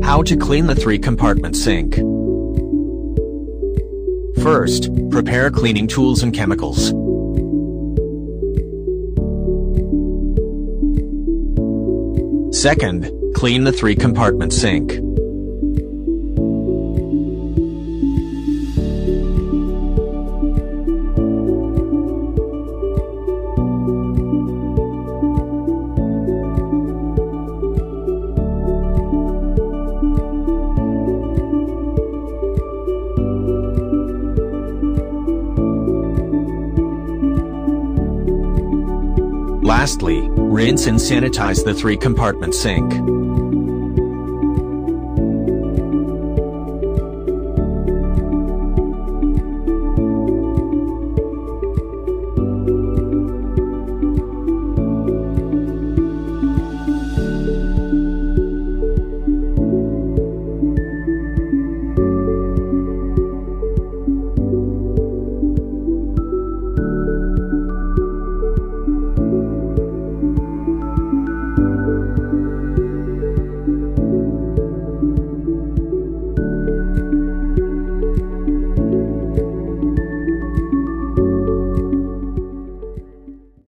How to clean the 3-compartment sink. First, prepare cleaning tools and chemicals. Second, clean the 3-compartment sink. Lastly, rinse and sanitize the 3-compartment sink.